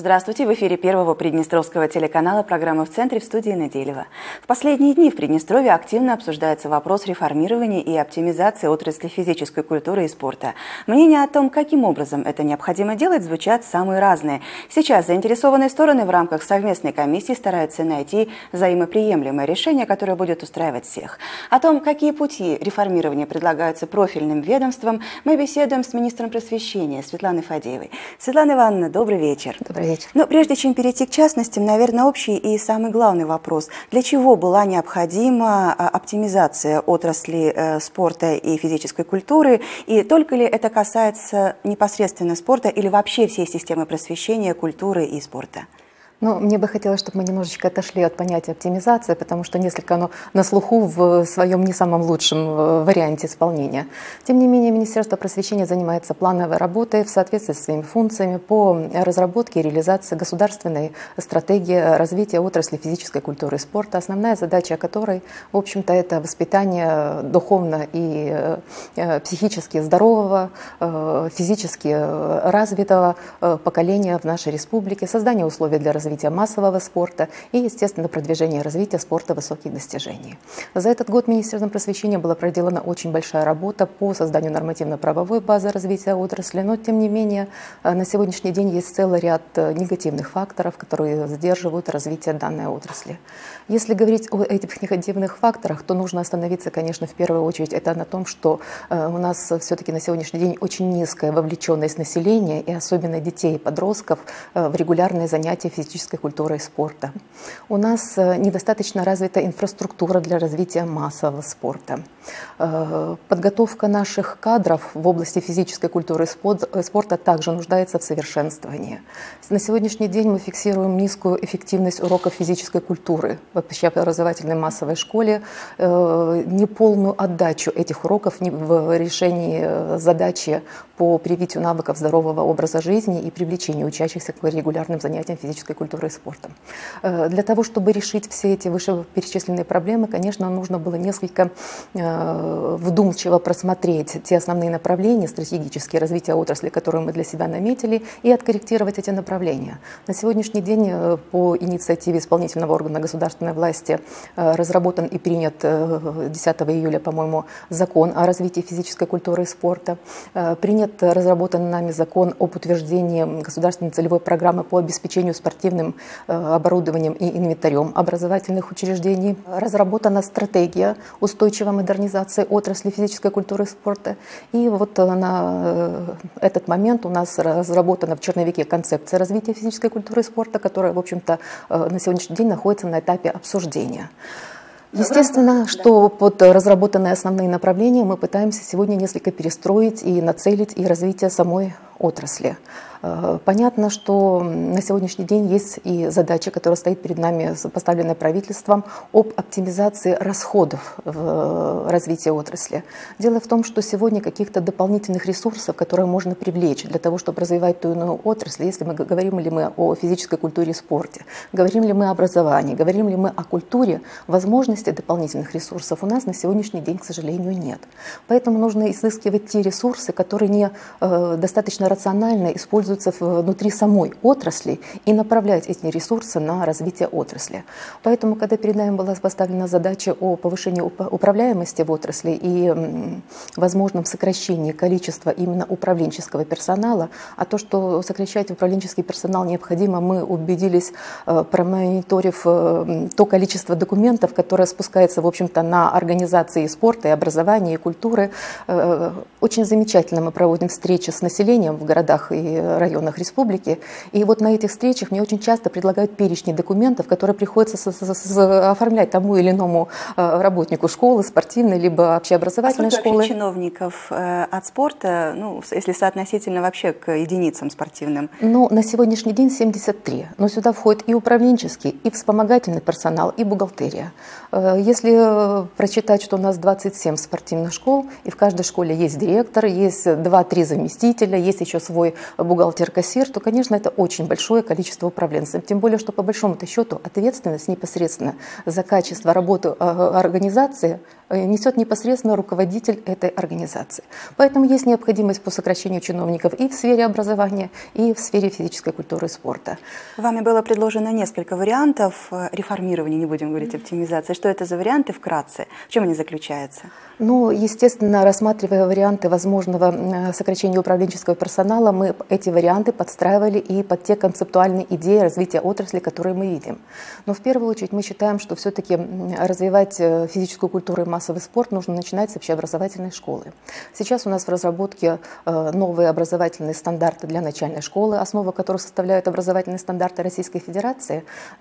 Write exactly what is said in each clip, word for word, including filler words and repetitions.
Здравствуйте! В эфире Первого Приднестровского телеканала программа «В центре», в студии Неделева. В последние дни в Приднестровье активно обсуждается вопрос реформирования и оптимизации отрасли физической культуры и спорта. Мнения о том, каким образом это необходимо делать, звучат самые разные. Сейчас заинтересованные стороны в рамках совместной комиссии стараются найти взаимоприемлемое решение, которое будет устраивать всех. О том, какие пути реформирования предлагаются профильным ведомствам, мы беседуем с министром просвещения Светланой Фадеевой. Светлана Ивановна, добрый вечер. Добрый вечер. Но прежде чем перейти к частностям, наверное, общий и самый главный вопрос. Для чего была необходима оптимизация отрасли спорта и физической культуры? И только ли это касается непосредственно спорта или вообще всей системы просвещения, культуры и спорта? Ну, мне бы хотелось, чтобы мы немножечко отошли от понятия оптимизация, потому что несколько оно на слуху в своем не самом лучшем варианте исполнения. Тем не менее, Министерство просвещения занимается плановой работой в соответствии со своими функциями по разработке и реализации государственной стратегии развития отрасли физической культуры и спорта, основная задача которой, в общем-то, это воспитание духовно и психически здорового, физически развитого поколения в нашей республике, создание условий для развития развития массового спорта и, естественно, продвижение развития спорта высоких достижений. За этот год Министерством просвещения была проделана очень большая работа по созданию нормативно-правовой базы развития отрасли, но, тем не менее, на сегодняшний день есть целый ряд негативных факторов, которые сдерживают развитие данной отрасли. Если говорить о этих негативных факторах, то нужно остановиться, конечно, в первую очередь это на том, что у нас все-таки на сегодняшний день очень низкая вовлеченность населения и особенно детей и подростков в регулярные занятия физической культуры и спорта. У нас недостаточно развита инфраструктура для развития массового спорта. Подготовка наших кадров в области физической культуры и спорта также нуждается в совершенствовании. На сегодняшний день мы фиксируем низкую эффективность уроков физической культуры в общеобразовательной массовой школе, неполную отдачу этих уроков в решении задачи по привитию навыков здорового образа жизни и привлечению учащихся к регулярным занятиям физической культуры и спорта. Для того, чтобы решить все эти вышеперечисленные проблемы, конечно, нужно было несколько вдумчиво просмотреть те основные направления стратегические развития отрасли, которые мы для себя наметили, и откорректировать эти направления. На сегодняшний день по инициативе исполнительного органа государственной власти разработан и принят десятого июля, по-моему, закон о развитии физической культуры и спорта. Принят, разработан нами закон об утверждении государственной целевой программы по обеспечению спортивным оборудованием и инвентарем образовательных учреждений. Разработана стратегия устойчивой модернизации отрасли физической культуры и спорта. И вот на этот момент у нас разработана в черновике концепция развития физической культуры и спорта, которая, в общем-то, на сегодняшний день находится на этапе обсуждения. Естественно, что под разработанные основные направления мы пытаемся сегодня несколько перестроить и нацелить и развитие самой отрасли. Понятно, что на сегодняшний день есть и задача, которая стоит перед нами, поставленная правительством, об оптимизации расходов в развитии отрасли. Дело в том, что сегодня каких-то дополнительных ресурсов, которые можно привлечь для того, чтобы развивать ту иную отрасль, если мы говорим ли мы о физической культуре и спорте, говорим ли мы о образовании, говорим ли мы о культуре, возможностей дополнительных ресурсов у нас на сегодняшний день, к сожалению, нет. Поэтому нужно изыскивать те ресурсы, которые не э, достаточно рационально используются внутри самой отрасли и направлять эти ресурсы на развитие отрасли. Поэтому, когда перед нами была поставлена задача о повышении управляемости в отрасли и возможном сокращении количества именно управленческого персонала, а то, что сокращать управленческий персонал необходимо, мы убедились, промониторив то количество документов, которое спускается, в общем-то, на организации спорта, и образования, и культуры. Очень замечательно мы проводим встречи с населением в городах и районах республики. И вот на этих встречах мне очень часто предлагают перечни документов, которые приходится с, с, с, оформлять тому или иному работнику школы, спортивной, либо общеобразовательной а сколько школы. Чиновников э, от спорта, ну, если соотносительно вообще к единицам спортивным? Ну, на сегодняшний день семьдесят три. Но сюда входит и управленческий, и вспомогательный персонал, и бухгалтерия. Если прочитать, что у нас двадцать семь спортивных школ, и в каждой школе есть директор, есть два-три заместителя, есть еще свой бухгалтер-кассир, то, конечно, это очень большое количество управленцев. Тем более, что по большому-то счету ответственность непосредственно за качество работы организации несет непосредственно руководитель этой организации. Поэтому есть необходимость по сокращению чиновников и в сфере образования, и в сфере физической культуры и спорта. Вами было предложено несколько вариантов реформирования, не будем говорить оптимизации. Что это за варианты вкратце? В чем они заключаются? Ну, естественно, рассматривая варианты возможного сокращения управленческого персонала, мы эти варианты подстраивали и под те концептуальные идеи развития отрасли, которые мы видим. Но в первую очередь мы считаем, что все-таки развивать физическую культуру и массовый спорт нужно начинать с общеобразовательной школы. Сейчас у нас в разработке новые образовательные стандарты для начальной школы, основу которых составляют образовательные стандарты Российской Федерации,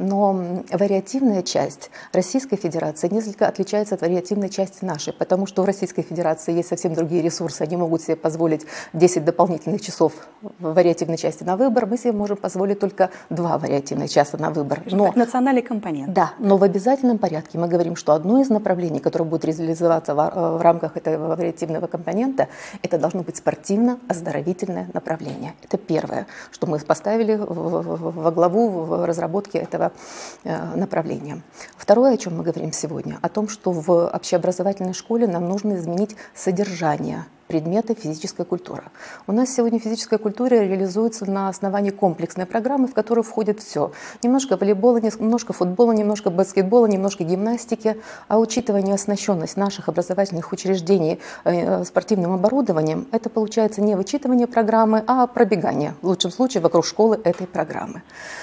но вариативная часть Российской Федерации несколько отличается от вариативной части нашей, потому что в Российской Федерации есть совсем другие ресурсы, они могут себе позволить десять дополнительных часов в вариативной части на выбор, мы себе можем позволить только два вариативных часа на выбор. Но, национальный компонент. Да, но в обязательном порядке мы говорим, что одно из направлений, которое будет реализоваться в, в рамках этого вариативного компонента, это должно быть спортивно-оздоровительное направление. Это первое, что мы поставили во главу в разработке этого направления. Второе, о чем мы говорим сегодня, о том, что в общеобразовательной школе нам нужно изменить содержание предметы физическая культура. У нас сегодня физическая культура реализуется на основании комплексной программы, в которую входит все. Немножко волейбола, немножко футбола, немножко баскетбола, немножко гимнастики. А учитывая неоснащенность наших образовательных учреждений э, спортивным оборудованием, это получается не вычитывание программы, а пробегание, в лучшем случае, вокруг школы этой программы.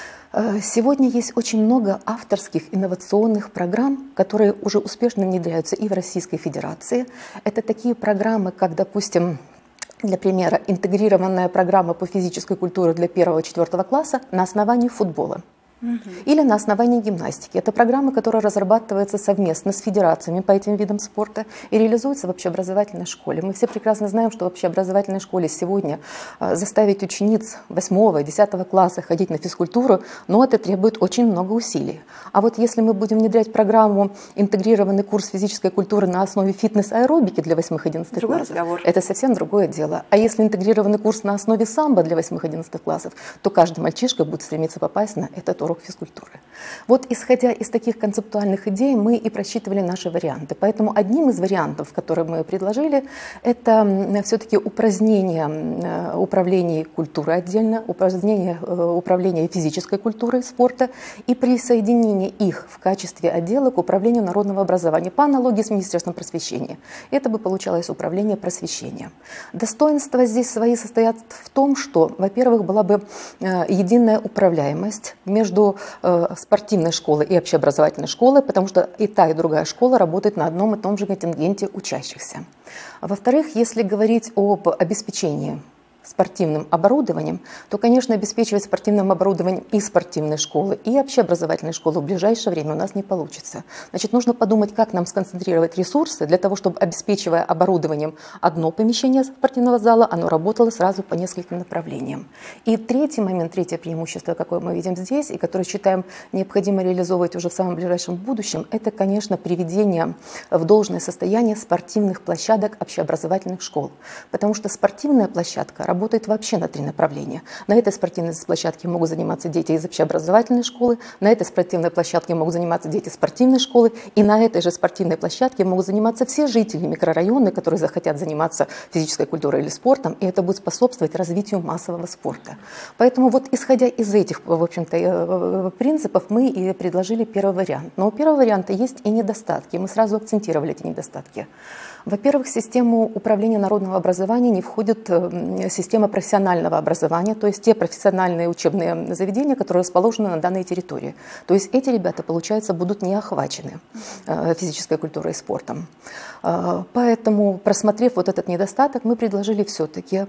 Сегодня есть очень много авторских инновационных программ, которые уже успешно внедряются и в Российской Федерации. Это такие программы, как, допустим, для примера, интегрированная программа по физической культуре для первого-четвертого класса на основании футбола. Или на основании гимнастики. Это программа, которая разрабатывается совместно с федерациями по этим видам спорта и реализуется в общеобразовательной школе. Мы все прекрасно знаем, что в общеобразовательной школе сегодня заставить учениц восьмого-десятого класса ходить на физкультуру, но это требует очень много усилий. А вот если мы будем внедрять программу интегрированный курс физической культуры на основе фитнес-аэробики для восьмых-одиннадцатых классов, разговор. Это совсем другое дело. А если интегрированный курс на основе самбо для восьмых-одиннадцатых классов, то каждый мальчишка будет стремиться попасть на этот урок физкультуры. Вот исходя из таких концептуальных идей мы и просчитывали наши варианты. Поэтому одним из вариантов, которые мы предложили, это все-таки упразднение управления культурой отдельно, упразднение управления физической культурой и спорта и присоединение их в качестве отдела к управлению народного образования по аналогии с Министерством просвещения. Это бы получалось управление просвещения. Достоинства здесь свои состоят в том, что, во-первых, была бы единая управляемость между спортивной школой и общеобразовательной школой, потому что и та, и другая школа работает на одном и том же контингенте учащихся. Во-вторых, если говорить об обеспечении спортивным оборудованием, то, конечно, обеспечивать спортивным оборудованием и спортивные школы, и общеобразовательные школы в ближайшее время у нас не получится. Значит, нужно подумать, как нам сконцентрировать ресурсы для того, чтобы, обеспечивая оборудованием одно помещение спортивного зала, оно работало сразу по нескольким направлениям. И третий момент, третье преимущество, какое мы видим здесь, и которое считаем необходимо реализовывать уже в самом ближайшем будущем, это, конечно, приведение в должное состояние спортивных площадок общеобразовательных школ. Потому что спортивная площадка работает вообще на три направления. На этой спортивной площадке могут заниматься дети из общеобразовательной школы, на этой спортивной площадке могут заниматься дети спортивной школы, и на этой же спортивной площадке могут заниматься все жители микрорайона, которые захотят заниматься физической культурой или спортом, и это будет способствовать развитию массового спорта. Поэтому вот исходя из этих, в общем-то, принципов, мы и предложили первый вариант. Но у первого варианта есть и недостатки, мы сразу акцентировали эти недостатки. Во-первых, в систему управления народного образования не входит система профессионального образования, то есть те профессиональные учебные заведения, которые расположены на данной территории. То есть эти ребята, получается, будут не охвачены физической культурой и спортом. Поэтому, просмотрев вот этот недостаток, мы предложили все-таки,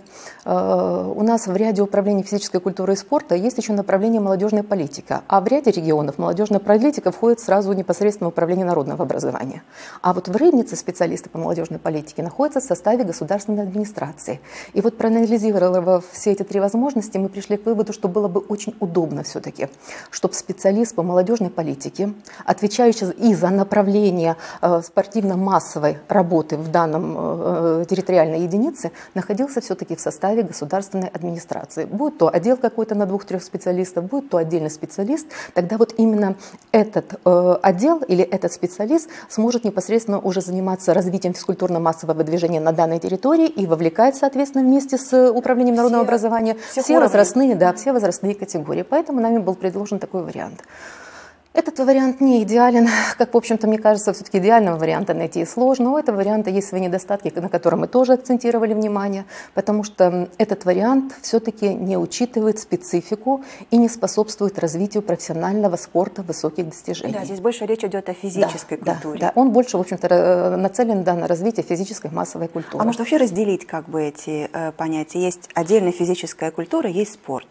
у нас в ряде управлений физической культуры и спорта есть еще направление молодежная политика, а в ряде регионов молодежная политика входит сразу непосредственно в управление народного образования. А вот в Рыбнице специалисты по молодежной политике находятся в составе государственной администрации. И вот проанализируя проанализировав все эти три возможности, мы пришли к выводу, что было бы очень удобно все-таки, чтобы специалист по молодежной политике, отвечающий и за направление э, спортивно-массовой работы в данном э, территориальной единице, находился все-таки в составе государственной администрации. Будь то отдел какой-то на двух-трех специалистов, будь то отдельный специалист, тогда вот именно этот э, отдел или этот специалист сможет непосредственно уже заниматься развитием физкультурно-массового движения на данной территории и вовлекать, соответственно, вместе с Управлением народного все, образования все возрастные, да, все возрастные категории. Поэтому нами был предложен такой вариант. Этот вариант не идеален, как, в общем-то, мне кажется, все-таки идеального варианта найти сложно. У этого варианта есть свои недостатки, на которые мы тоже акцентировали внимание, потому что этот вариант все-таки не учитывает специфику и не способствует развитию профессионального спорта высоких достижений. Да, здесь больше речь идет о физической да, культуре. Да, да, он больше, в общем-то, нацелен да, на развитие физической массовой культуры. А может вообще разделить как бы эти э, понятия? Есть отдельная физическая культура, есть спорт.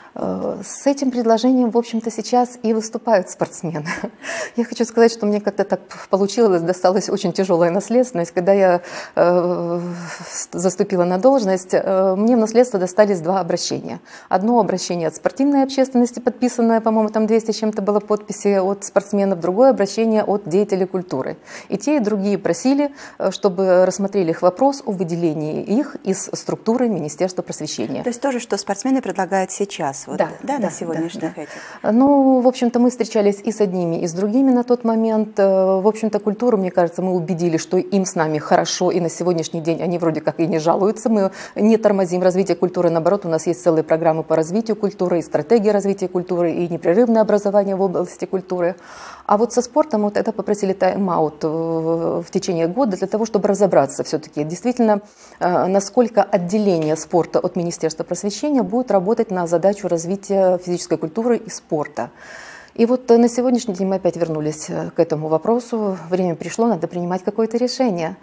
С этим предложением, в общем-то, сейчас и выступают спортсмены. Я хочу сказать, что мне как-то так получилось, досталась очень тяжелая наследственность. Когда я э, заступила на должность, э, мне в наследство достались два обращения. Одно обращение от спортивной общественности, подписанное, по-моему, там двести с чем-то было подписи от спортсменов, другое обращение от деятелей культуры. И те, и другие просили, чтобы рассмотрели их вопрос о выделении их из структуры Министерства просвещения. То есть то же, что спортсмены предлагают сейчас. Вот, да, да, да, на сегодняшних да, этих. Ну, в общем-то, мы встречались и с одними, и с другими на тот момент. В общем-то, культуру, мне кажется, мы убедили, что им с нами хорошо, и на сегодняшний день они вроде как и не жалуются. Мы не тормозим развитие культуры, наоборот, у нас есть целые программы по развитию культуры, и стратегия развития культуры, и непрерывное образование в области культуры. А вот со спортом вот это попросили тайм-аут в течение года для того, чтобы разобраться все-таки действительно, насколько отделение спорта от Министерства просвещения будет работать на задачу развития физической культуры и спорта. И вот на сегодняшний день мы опять вернулись к этому вопросу. Время пришло, надо принимать какое-то решение.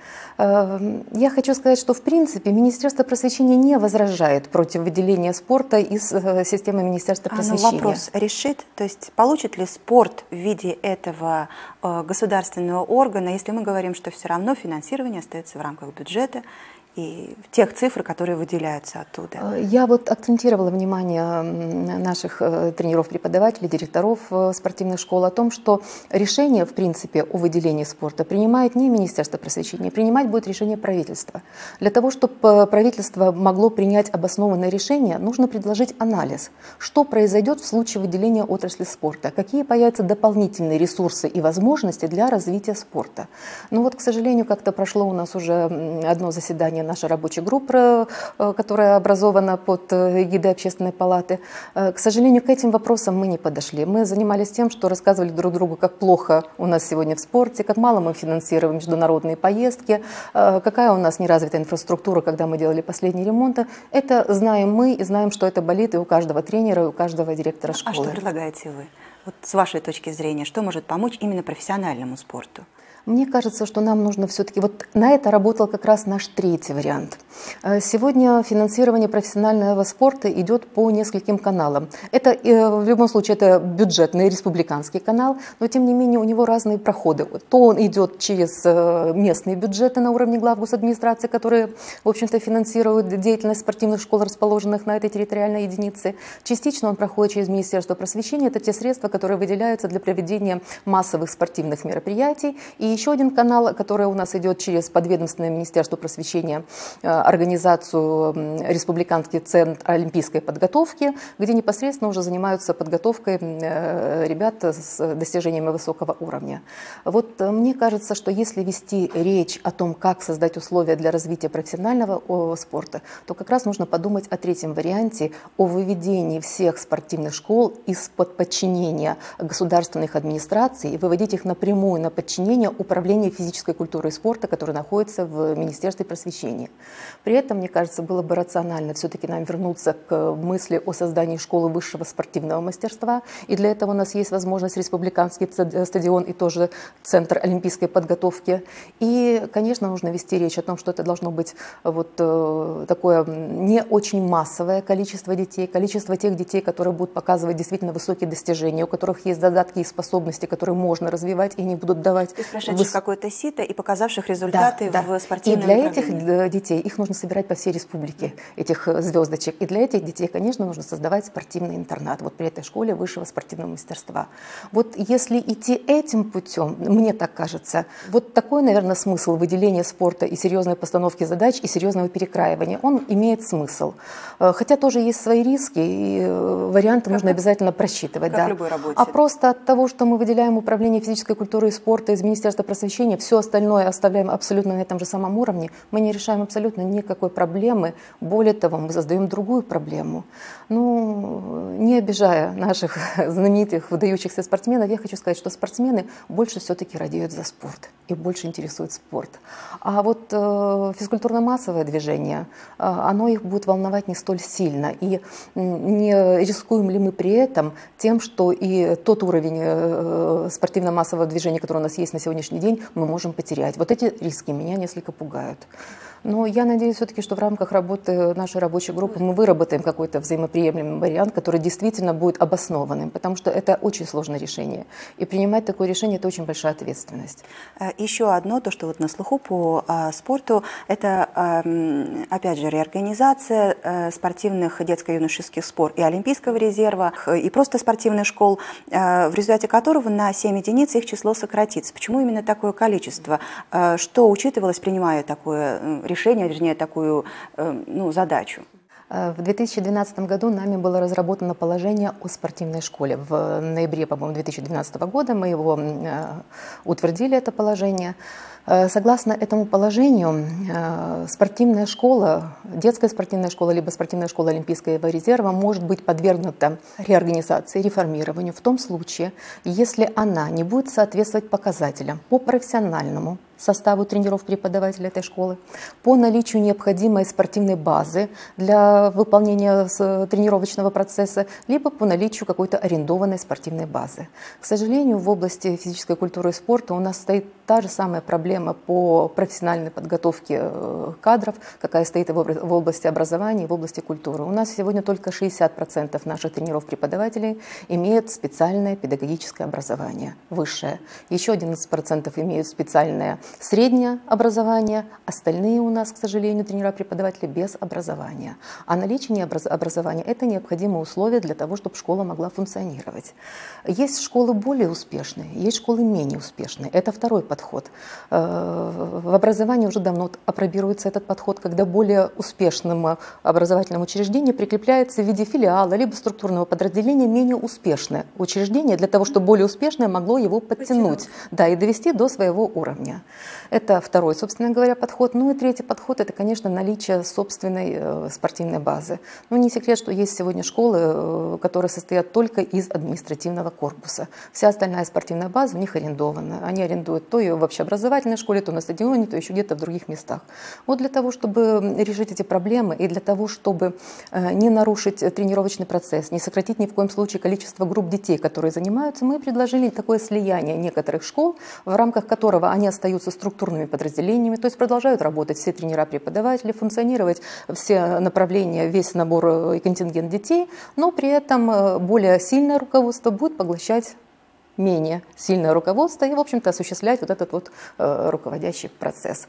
Я хочу сказать, что в принципе Министерство просвещения не возражает против выделения спорта из системы Министерства просвещения. А, но вопрос решит, то есть получит ли спорт в виде этого государственного органа, если мы говорим, что все равно финансирование остается в рамках бюджета и тех цифр, которые выделяются оттуда? Я вот акцентировала внимание наших тренеров-преподавателей, директоров спортивных школ о том, что решение, в принципе, о выделении спорта принимает не Министерство просвещения, принимать будет решение правительства. Для того, чтобы правительство могло принять обоснованное решение, нужно предложить анализ, что произойдет в случае выделения отрасли спорта, какие появятся дополнительные ресурсы и возможности для развития спорта. Но вот, к сожалению, как-то прошло у нас уже одно заседание наша рабочая группа, которая образована под эгидой Общественной палаты. К сожалению, к этим вопросам мы не подошли. Мы занимались тем, что рассказывали друг другу, как плохо у нас сегодня в спорте, как мало мы финансируем международные поездки, какая у нас неразвитая инфраструктура, когда мы делали последние ремонты. Это знаем мы и знаем, что это болит и у каждого тренера, и у каждого директора школы. А что предлагаете вы? Вот с вашей точки зрения, что может помочь именно профессиональному спорту? Мне кажется, что нам нужно все-таки, вот на это работал как раз наш третий вариант. Сегодня финансирование профессионального спорта идет по нескольким каналам. Это в любом случае это бюджетный республиканский канал, но тем не менее у него разные проходы. То он идет через местные бюджеты на уровне глав госадминистрации, которые, в общем-то, финансируют деятельность спортивных школ, расположенных на этой территориальной единице. Частично он проходит через Министерство просвещения. Это те средства, которые выделяются для проведения массовых спортивных мероприятий. И еще один канал, который у нас идет через подведомственное Министерство просвещения, организацию Республиканский центр олимпийской подготовки, где непосредственно уже занимаются подготовкой ребят с достижениями высокого уровня. Вот мне кажется, что если вести речь о том, как создать условия для развития профессионального спорта, то как раз нужно подумать о третьем варианте, о выведении всех спортивных школ из-под подчинения государственных администраций и выводить их напрямую на подчинение управления физической культурой и спорта, который находится в Министерстве просвещения. При этом, мне кажется, было бы рационально все-таки нам вернуться к мысли о создании школы высшего спортивного мастерства. И для этого у нас есть возможность республиканский стадион и тоже центр олимпийской подготовки. И, конечно, нужно вести речь о том, что это должно быть вот э, такое не очень массовое количество детей, количество тех детей, которые будут показывать действительно высокие достижения, которых есть задатки и способности, которые можно развивать, и они будут давать... То есть прошедших выс... какое-то сито и показавших результаты да, в да. спортивном И для этих детей, их нужно собирать по всей республике, этих звездочек. И для этих детей, конечно, нужно создавать спортивный интернат. Вот при этой школе высшего спортивного мастерства. Вот если идти этим путем, мне так кажется, вот такой, наверное, смысл выделения спорта и серьезной постановки задач, и серьезного перекраивания, он имеет смысл. Хотя тоже есть свои риски, и варианты как нужно как, обязательно просчитывать. Как да. в любой работе. А просто от того, что мы выделяем управление физической культурой и спорта из Министерства просвещения, все остальное оставляем абсолютно на этом же самом уровне, мы не решаем абсолютно никакой проблемы. Более того, мы создаем другую проблему. Ну, не обижая наших знаменитых, выдающихся спортсменов, я хочу сказать, что спортсмены больше все-таки радеют за спорт и больше интересует спорт. А вот э, физкультурно-массовое движение, э, оно их будет волновать не столь сильно. И не рискуем ли мы при этом тем, что и тот уровень э, спортивно-массового движения, который у нас есть на сегодняшний день, мы можем потерять. Вот эти риски меня несколько пугают. Но я надеюсь все-таки, что в рамках работы нашей рабочей группы мы выработаем какой-то взаимоприемлемый вариант, который действительно будет обоснованным, потому что это очень сложное решение. И принимать такое решение – это очень большая ответственность. Еще одно, то, что вот на слуху по а, спорту, это, а, опять же, реорганизация а, спортивных детско-юношеских спор и Олимпийского резерва, и просто спортивных школ, а, в результате которого на семь единиц их число сократится. Почему именно такое количество? А, что учитывалось, принимая такое решение? решение, вернее, такую ну, задачу? В две тысячи двенадцатом году нами было разработано положение о спортивной школе. В ноябре, по-моему, две тысячи двенадцатого года мы его утвердили, это положение. Согласно этому положению, спортивная школа, детская спортивная школа, либо спортивная школа Олимпийского резерва может быть подвергнута реорганизации, реформированию в том случае, если она не будет соответствовать показателям по профессиональному составу тренеров преподавателей этой школы, по наличию необходимой спортивной базы для выполнения тренировочного процесса, либо по наличию какой-то арендованной спортивной базы. К сожалению, в области физической культуры и спорта у нас стоит та же самая проблема по профессиональной подготовке кадров, какая стоит в области образования и в области культуры. У нас сегодня только шестьдесят процентов наших тренеров-преподавателей имеют специальное педагогическое образование, высшее. Еще одиннадцать процентов имеют специальное среднее образование, остальные у нас, к сожалению, тренера-преподаватели без образования. А наличие образования – это необходимое условие для того, чтобы школа могла функционировать. Есть школы более успешные, есть школы менее успешные. Это второй подход. В образовании уже давно апробируется этот подход, когда более успешному образовательному учреждению прикрепляется в виде филиала либо структурного подразделения менее успешное учреждение, для того, чтобы более успешное могло его подтянуть, да, и довести до своего уровня. Это второй, собственно говоря, подход. Ну и третий подход – это, конечно, наличие собственной э, спортивной базы. Ну, не секрет, что есть сегодня школы, э, которые состоят только из административного корпуса. Вся остальная спортивная база у них арендована. Они арендуют то ее в общеобразовательной школе, то на стадионе, то еще где-то в других местах. Вот для того, чтобы решить эти проблемы и для того, чтобы э, не нарушить тренировочный процесс, не сократить ни в коем случае количество групп детей, которые занимаются, мы предложили такое слияние некоторых школ, в рамках которого они остаются структурными подразделениями, то есть продолжают работать все тренера-преподаватели, функционировать все направления, весь набор и контингент детей, но при этом более сильное руководство будет поглощать менее сильное руководство и, в общем-то, осуществлять вот этот вот э, руководящий процесс.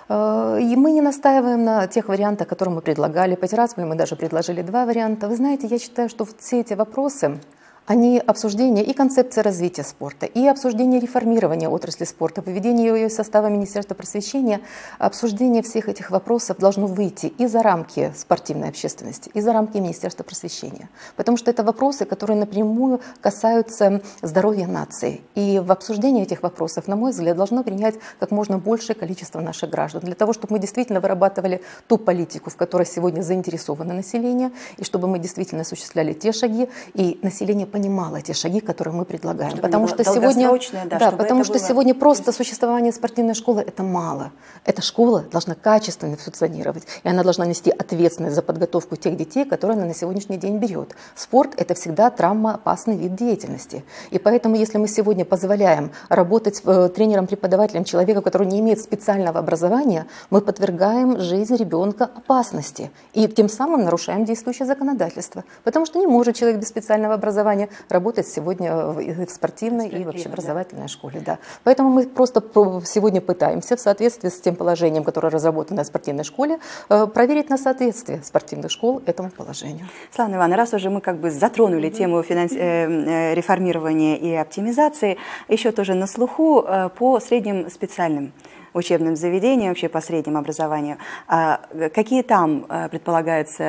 Э, и мы не настаиваем на тех вариантах, которые мы предлагали. По Тирасполю мы даже предложили два варианта. Вы знаете, я считаю, что все эти вопросы, они обсуждение и концепции развития спорта, и обсуждение реформирования отрасли спорта, выведение ее из состава Министерства просвещения, обсуждение всех этих вопросов должно выйти и за рамки спортивной общественности, и за рамки Министерства просвещения. Потому что это вопросы, которые напрямую касаются здоровья нации. И в обсуждении этих вопросов, на мой взгляд, должно принять как можно большее количество наших граждан, для того, чтобы мы действительно вырабатывали ту политику, в которой сегодня заинтересовано население, и чтобы мы действительно осуществляли те шаги, и население понимала те шаги, которые мы предлагаем. Чтобы потому что сегодня, да, да, потому что было... сегодня просто существование спортивной школы – это мало. Эта школа должна качественно функционировать, и она должна нести ответственность за подготовку тех детей, которые она на сегодняшний день берет. Спорт – это всегда травмоопасный вид деятельности. И поэтому, если мы сегодня позволяем работать тренером-преподавателем человека, который не имеет специального образования, мы подвергаем жизнь ребенка опасности. И тем самым нарушаем действующее законодательство. Потому что не может человек без специального образования образования работать сегодня в спортивной и в общеобразовательной школе. Да. Поэтому мы просто сегодня пытаемся в соответствии с тем положением, которое разработано в спортивной школе, проверить на соответствие спортивных школ этому положению. Светлана Ивановна, раз уже мы как бы затронули mm-hmm. тему финанс... э, реформирования и оптимизации, еще тоже на слуху э, по средним специальным учебным заведениям, вообще по среднему образованию. А какие там предполагаются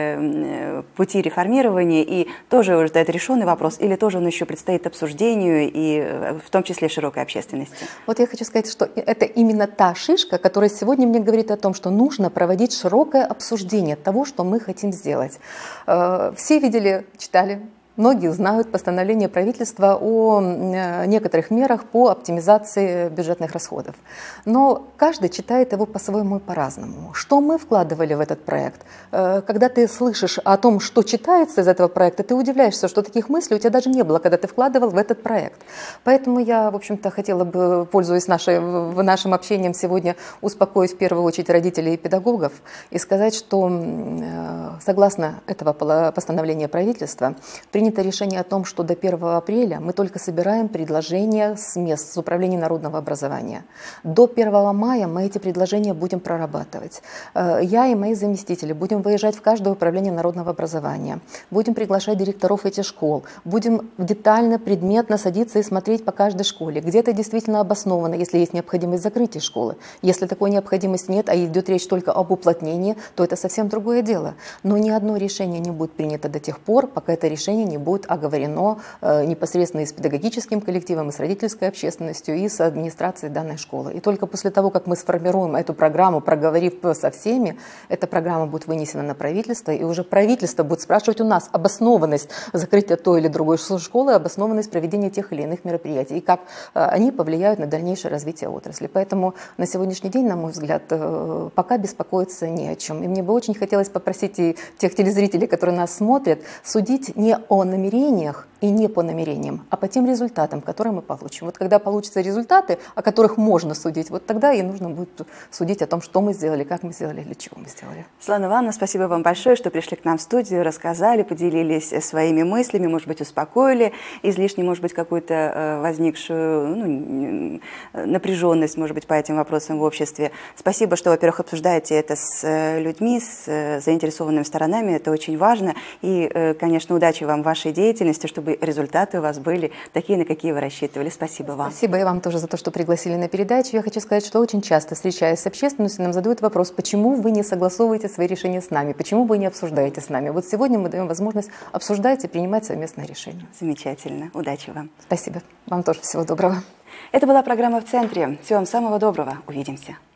э, пути реформирования, и тоже уже это решенный вопрос, или тоже он еще предстоит обсуждению, и в том числе широкой общественности? Вот я хочу сказать, что это именно та шишка, которая сегодня мне говорит о том, что нужно проводить широкое обсуждение того, что мы хотим сделать. Все видели, читали. Многие знают постановление правительства о некоторых мерах по оптимизации бюджетных расходов. Но каждый читает его по-своему и по-разному. Что мы вкладывали в этот проект? Когда ты слышишь о том, что читается из этого проекта, ты удивляешься, что таких мыслей у тебя даже не было, когда ты вкладывал в этот проект. Поэтому я, в общем-то, хотела бы, пользуясь нашей, нашим общением сегодня, успокоить в первую очередь родителей и педагогов и сказать, что согласно этого постановления правительства, принято решение о том, что до первого апреля мы только собираем предложения с мест, с управления народного образования. До первого мая мы эти предложения будем прорабатывать. Я и мои заместители будем выезжать в каждое управление народного образования, будем приглашать директоров этих школ, будем детально, предметно садиться и смотреть по каждой школе, где это действительно обосновано, если есть необходимость закрытия школы. Если такой необходимости нет, а идет речь только об уплотнении, то это совсем другое дело. Но ни одно решение не будет принято до тех пор, пока это решение не будет оговорено э, непосредственно и с педагогическим коллективом, и с родительской общественностью, и с администрацией данной школы. И только после того, как мы сформируем эту программу, проговорив со всеми, эта программа будет вынесена на правительство, и уже правительство будет спрашивать у нас обоснованность закрытия той или другой школы, обоснованность проведения тех или иных мероприятий, и как э, они повлияют на дальнейшее развитие отрасли. Поэтому на сегодняшний день, на мой взгляд, э, пока беспокоиться не о чем. И мне бы очень хотелось попросить и тех телезрителей, которые нас смотрят, судить не о намерениях и не по намерениям, а по тем результатам, которые мы получим. Вот когда получатся результаты, о которых можно судить, вот тогда и нужно будет судить о том, что мы сделали, как мы сделали, для чего мы сделали. Светлана Ивановна, спасибо вам большое, что пришли к нам в студию, рассказали, поделились своими мыслями, может быть, успокоили излишне, может быть, какую-то возникшую ну, напряженность, может быть, по этим вопросам в обществе. Спасибо, что, во-первых, обсуждаете это с людьми, с заинтересованными сторонами, это очень важно. И, конечно, удачи вам в вашей деятельности, чтобы результаты у вас были такие, на какие вы рассчитывали. Спасибо вам. Спасибо и вам тоже за то, что пригласили на передачу. Я хочу сказать, что очень часто, встречаясь с общественностью, нам задают вопрос, почему вы не согласовываете свои решения с нами, почему вы не обсуждаете с нами. Вот сегодня мы даем возможность обсуждать и принимать совместное решение. Замечательно. Удачи вам. Спасибо. Вам тоже всего доброго. Это была программа «В центре». Всего вам самого доброго. Увидимся.